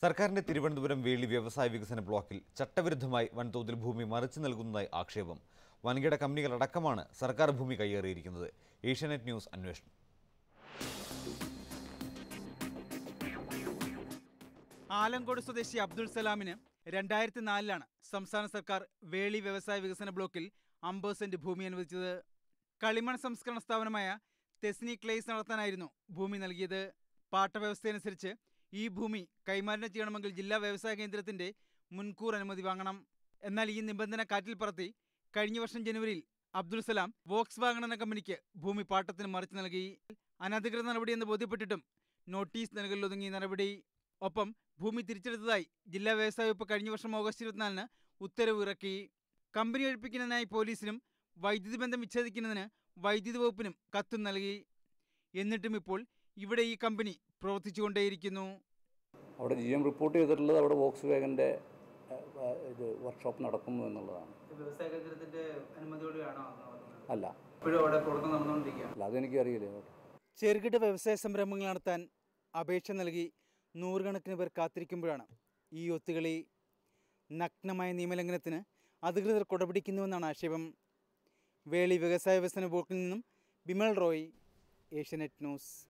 സർക്കാരിന്റെ തിരുവനന്തപുരം വേളി വ്യവസായ വികസന ബ്ലോക്കിൽ ചട്ടവിരുദ്ധമായി വൻതോതിൽ ഭൂമി മറിച്ചു നൽകുന്നതായി ആക്ഷേപം. വൻകിട കമ്പനികളടക്കമാണ് സർക്കാർ ഭൂമി കയ്യേറിയിരിക്കുന്നത്. ഏഷ്യാനെറ്റ് ന്യൂസ് അന്വേഷണം. ആലങ്കോട് സ്വദേശി അബ്ദുൾ സലാമിന് 2004 സംസ്ഥാന സർക്കാർ വേളി വ്യവസായ വികസന ബ്ലോക്കിൽ 50 സെന്റ് ഭൂമി അനുവദിച്ചത്. കളിമൺ സംസ്കരണ സ്ഥാപനമായ തെസ്നി ക്ലേസ് നടത്താനായിരുന്നു ഭൂമി നൽകിയത്. പാട്ടവ്യവസ്ഥയനുസരിച്ച് ഈ ഭൂമി കൈമാറ്റം ചെയ്യണമെങ്കിൽ ജില്ലാ വ്യവസായ കേന്ദ്രത്തിന്റെ മുൻകൂർ അനുമതി വാങ്ങണം. എന്നാൽ ഈ നിബന്ധന കാറ്റിൽ പറത്തി കഴിഞ്ഞ വർഷം ജനുവരിയിൽ അബ്ദുൾ സലാം വോക്സ് വാഗൺ എന്ന കമ്പനിക്ക് ഭൂമി പാട്ടത്തിന് മറിച്ചു നൽകി. അനധികൃത നടപടിയെന്ന് ബോധ്യപ്പെട്ടിട്ടും നോട്ടീസ് നൽകലൊതുങ്ങി നടപടി. ഒപ്പം ഭൂമി തിരിച്ചെടുത്തതായി ജില്ലാ വ്യവസായ വകുപ്പ് കഴിഞ്ഞ വർഷം ഓഗസ്റ്റ് 24 ഉത്തരവ് ഇറക്കി. കമ്പനി ഒഴിപ്പിക്കുന്നതിനായി പോലീസിനും വൈദ്യുതി ബന്ധം വിച്ഛേദിക്കുന്നതിന് വൈദ്യുതി വകുപ്പിനും കത്തും നൽകി. എന്നിട്ടും ഇപ്പോൾ ഇവിടെ ഈ കമ്പനി പ്രവർത്തിച്ചുകൊണ്ടേയിരിക്കുന്നു. അവിടെ GM റിപ്പോർട്ട് ചെയ്തിട്ടുള്ളത് അവിടെ വോക്സ് വാഗൻ്റെ വർക്ക്ഷോപ്പ് നടക്കുന്നു എന്നുള്ളതാണ്. വ്യവസായ കേന്ദ്രത്തിന്റെ അനുമതിയോടെയാണോ? അല്ല, അല്ല, അതെനിക്കറിയില്ല. ചെറുകിട വ്യവസായ സംരംഭങ്ങൾ നടത്താൻ അപേക്ഷ നൽകി നൂറുകണക്കിന് പേർ കാത്തിരിക്കുമ്പോഴാണ് ഈ ഒത്തുകളി. നഗ്നമായ നിയമലംഘനത്തിന് അധികൃതർ കൊടപിടിക്കുന്നുവെന്നാണ് ആക്ഷേപം. വേളി വ്യവസായ വികസന ബ്ലോക്കിൽ നിന്നും ബിമൽ റോയ്, ഏഷ്യാനെറ്റ് ന്യൂസ്.